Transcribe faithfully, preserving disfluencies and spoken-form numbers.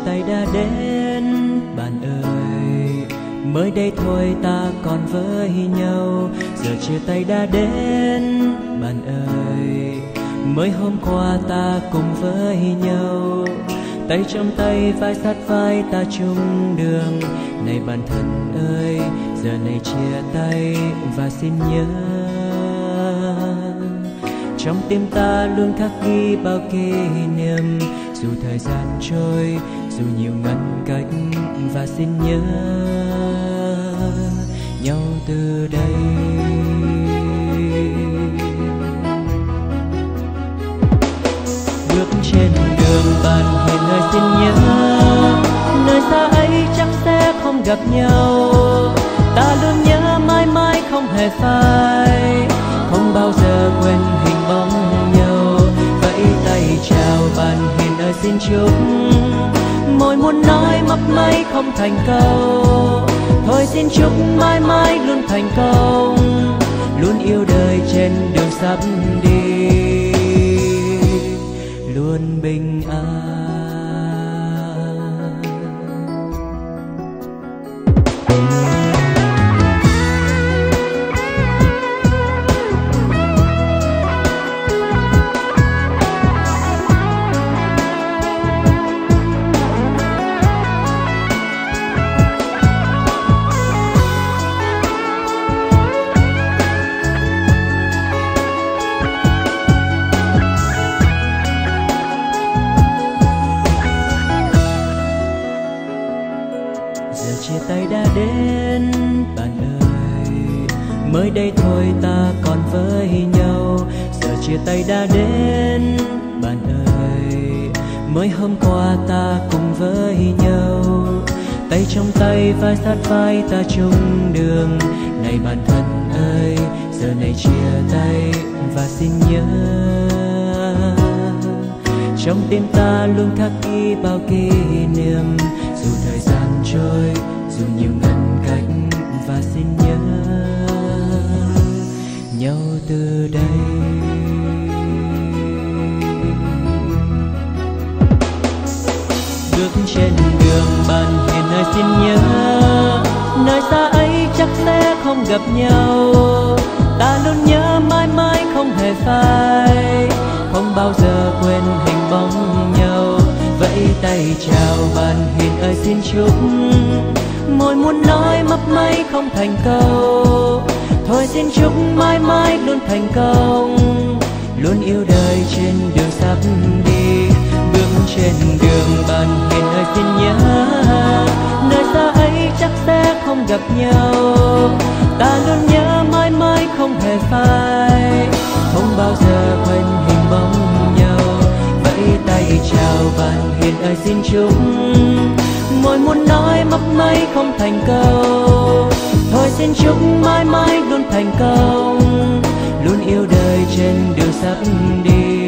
tay đã đến bạn ơi, mới đây thôi ta còn với nhau. Giờ chia tay đã đến bạn ơi, mới hôm qua ta cùng với nhau. Tay trong tay vai sát vai ta chung đường. Này bạn thân ơi, giờ này chia tay và xin nhớ. Trong tim ta luôn khắc ghi bao kỷ niệm. Dù thời gian trôi, dù nhiều ngăn cách, và xin nhớ nhau từ đây. Bước trên đường bạn hiền ơi xin nhớ, nơi xa ấy chắc sẽ không gặp nhau. Ta luôn nhớ mãi mãi không hề phai, không bao giờ quên hình bóng nhau. Vẫy tay chào bạn hiền ơi xin chúc, môi muốn nói mấp máy không thành câu. Thôi xin chúc mãi mãi luôn thành công, luôn yêu đời trên đường sắp đi, luôn bình an. Chia tay đã đến bạn ơi, mới đây thôi ta còn với nhau. Giờ chia tay đã đến bạn ơi, mới hôm qua ta cùng với nhau. Tay trong tay vai sát vai ta chung đường. Này bạn thân ơi, giờ này chia tay và xin nhớ. Trong tim ta luôn khắc ghi bao kỷ niệm. Dù thời gian trôi, dù nhiều ngăn cách, và xin nhớ nhau từ đây. Bước trên đường bạn hiền ơi xin nhớ, nơi xa ấy chắc sẽ không gặp nhau. Ta luôn nhớ mãi mãi không hề phai, không bao giờ quên hình bóng nhau. Vẫy tay chào bạn hiền ơi xin chúc, môi muốn nói mấp máy không thành câu. Thôi xin chúc mãi mãi luôn thành công, luôn yêu đời trên đường sắp đi. Bước trên đường bạn hiền ơi xin nhớ, nơi xa ấy chắc sẽ không gặp nhau. Ta luôn nhớ mãi mãi không hề phai, không bao giờ quên hình bóng nhau. Vẫy tay chào bạn hiền ơi xin chúc, môi muốn nói mấp máy không thành câu. Thôi xin chúc mãi mãi luôn thành công, luôn yêu đời trên đường sắp đi.